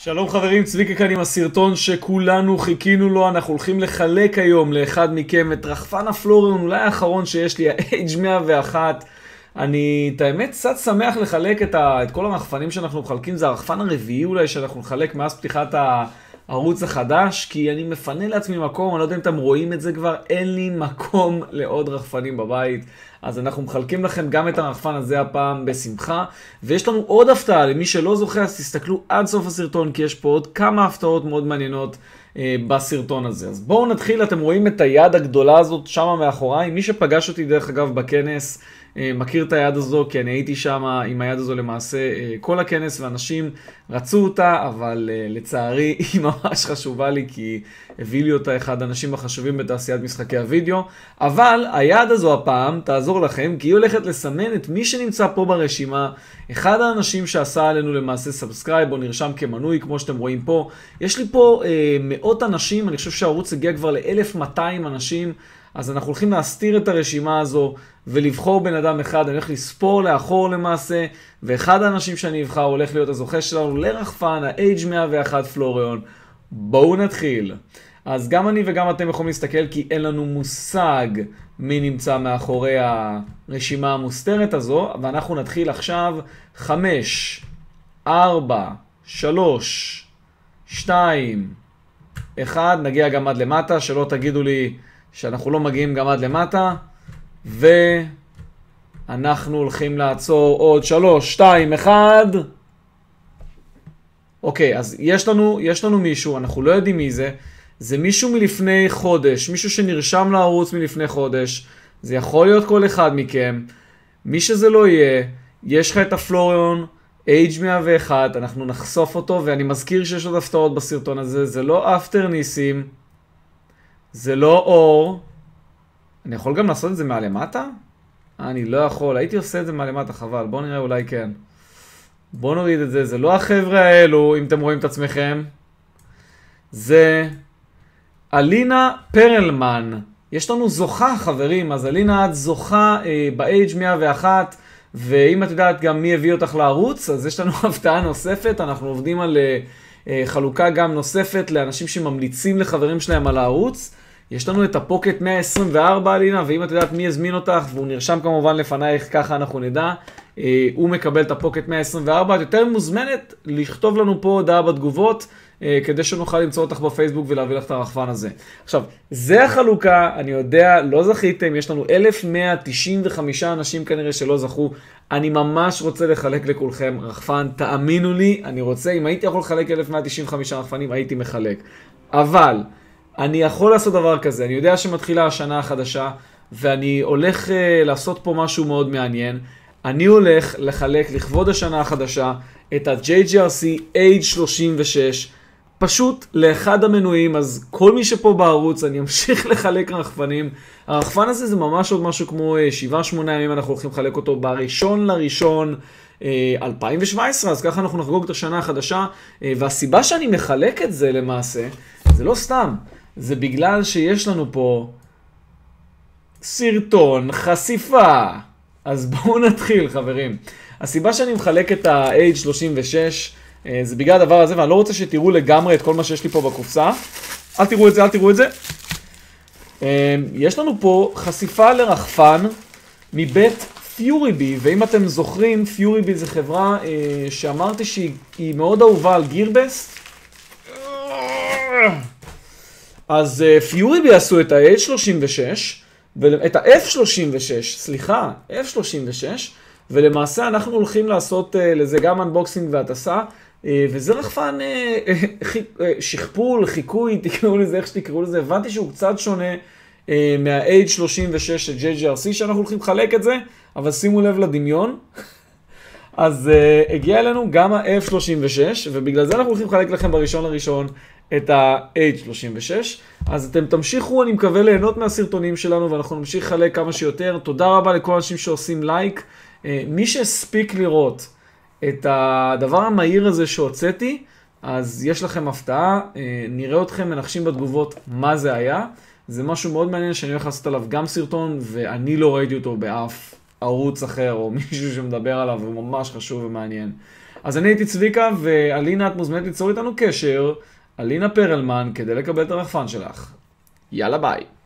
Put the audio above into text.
שלום חברים, צביקה כאן עם הסרטון שכולנו חיכינו לו. אנחנו הולכים לחלק היום לאחד מכם את רחפן הפלוריון, אולי האחרון שיש לי, ה-H101. את האמת קצת שמח לחלק את כל הרחפנים שאנחנו מחלקים. זה הרחפן הרביעי אולי שאנחנו נחלק מאז פתיחת הערוץ החדש, כי אני מפנה לעצמי מקום, אני לא יודע אם אתם רואים את זה כבר, אין לי מקום לעוד רחפנים בבית. אז אנחנו מחלקים לכם גם את הרחפן הזה הפעם בשמחה. ויש לנו עוד הפתעה, למי שלא זוכר, אז תסתכלו עד סוף הסרטון, כי יש פה עוד כמה הפתעות מאוד מעניינות בסרטון הזה. אז בואו נתחיל, אתם רואים את היד הגדולה הזאת שם מאחוריי. מי שפגש אותי דרך אגב בכנס, מכיר את היד הזו, כי אני הייתי שם עם היד הזו למעשה כל הכנס, ואנשים רצו אותה, אבל לצערי היא ממש חשובה לי, כי הביא לי אותה אחד האנשים החשובים בתעשיית משחקי הוידאו. אבל היד הזו הפעם תעזור לכם, כי היא הולכת לסמן את מי שנמצא פה ברשימה, אחד האנשים שעשה עלינו למעשה סאבסקרייב או נרשם כמנוי, כמו שאתם רואים פה. יש לי פה מאות אנשים, אני חושב שהערוץ הגיע כבר ל-1200 אנשים, אז אנחנו הולכים להסתיר את הרשימה הזו ולבחור בן אדם אחד. אני הולך לספור לאחור למעשה, ואחד האנשים שאני אבחר הולך להיות הזוכה שלנו לרחפן ה-H101 פלוריון. בואו נתחיל. אז גם אני וגם אתם יכולים להסתכל, כי אין לנו מושג מי נמצא מאחורי הרשימה המוסתרת הזו, ואנחנו נתחיל עכשיו. 5, 4, 3, 2, 1, נגיע גם עד למטה, שלא תגידו לי שאנחנו לא מגיעים גם עד למטה, ואנחנו הולכים לעצור עוד 3, 2, 1. אוקיי, אז יש לנו מישהו, אנחנו לא יודעים מי זה. זה מישהו מלפני חודש, מישהו שנרשם לערוץ מלפני חודש. זה יכול להיות כל אחד מכם. מי שזה לא יהיה, יש לך את הפלוריון H101, אנחנו נחשוף אותו, ואני מזכיר שיש עוד הפתעות בסרטון הזה. זה לא אפטר ניסים, זה לא אור. אני יכול גם לעשות את זה מהלמטה? אני לא יכול, הייתי עושה את זה מהלמטה, חבל. בואו נראה, אולי כן. בואו נוריד את זה, זה לא החבר'ה האלו, אם אתם רואים את עצמכם. זה אלינה פרלמן. יש לנו זוכה, חברים, אז אלינה, את זוכה ב-H101, ואם את יודעת גם מי הביא אותך לערוץ, אז יש לנו הפתעה נוספת. אנחנו עובדים על חלוקה גם נוספת לאנשים שממליצים לחברים שלהם על הערוץ. יש לנו את הפוקט 124, אלינה, ואם את יודעת מי הזמין אותך, והוא נרשם כמובן לפנייך, ככה אנחנו נדע, הוא מקבל את הפוקט 124. את יותר מוזמנת לכתוב לנו פה הודעה בתגובות, כדי שנוכל למצוא אותך בפייסבוק ולהביא לך את הרחפן הזה. עכשיו, זה החלוקה, אני יודע, לא זכיתם, יש לנו 1195 אנשים כנראה שלא זכו. אני ממש רוצה לחלק לכולכם רחפן, תאמינו לי, אני רוצה, אם הייתי יכול לחלק 1195 רחפנים, הייתי מחלק. אבל אני יכול לעשות דבר כזה, אני יודע שמתחילה השנה החדשה, ואני הולך לעשות פה משהו מאוד מעניין. אני הולך לחלק לכבוד השנה החדשה את ה-JGRC H36, פשוט לאחד המנויים. אז כל מי שפה בערוץ, אני אמשיך לחלק רחפנים. הרחפן הזה זה ממש עוד משהו כמו 7-8 ימים, אנחנו הולכים לחלק אותו ב1 לינואר 2017, אז ככה אנחנו נחגוג את השנה החדשה. והסיבה שאני מחלק את זה למעשה, זה לא סתם, זה בגלל שיש לנו פה סרטון חשיפה. אז בואו נתחיל, חברים. הסיבה שאני מחלק את ה-H36 זה בגלל הדבר הזה, ואני לא רוצה שתראו לגמרי את כל מה שיש לי פה בקופסה. אל תראו את זה, אל תראו את זה. יש לנו פה חשיפה לרחפן מבית פיוריבי, ואם אתם זוכרים, פיוריבי זה חברה שאמרתי שהיא מאוד אהובה על גירבסט. אז פיוריבי עשו את ה-H36, את ה-F36, סליחה, F36, ולמעשה אנחנו הולכים לעשות לזה גם אנבוקסינג והטסה, וזה רחפן שכפול, חיקוי, תקראו לזה איך שתקראו לזה. הבנתי שהוא קצת שונה מה-H36 של JGRC שאנחנו הולכים לחלק את זה, אבל שימו לב לדמיון. אז הגיע אלינו גם ה-F36, ובגלל זה אנחנו הולכים לחלק לכם בראשון לראשון את ה-H36. אז אתם תמשיכו, אני מקווה, ליהנות מהסרטונים שלנו, ואנחנו נמשיך לחלק כמה שיותר. תודה רבה לכל אנשים שעושים לייק. מי שהספיק לראות את הדבר המהיר הזה שהוצאתי, אז יש לכם הפתעה. נראה אתכם מנחשים בתגובות מה זה היה. זה משהו מאוד מעניין שאני הולך לעשות עליו גם סרטון, ואני לא ראיתי אותו באף ערוץ אחר או מישהו שמדבר עליו, הוא ממש חשוב ומעניין. אז אני הייתי צביקה, ואלינה, את מוזמנת ליצור איתנו קשר, אלינה פרלמן, כדי לקבל את הרחפן שלך. יאללה ביי.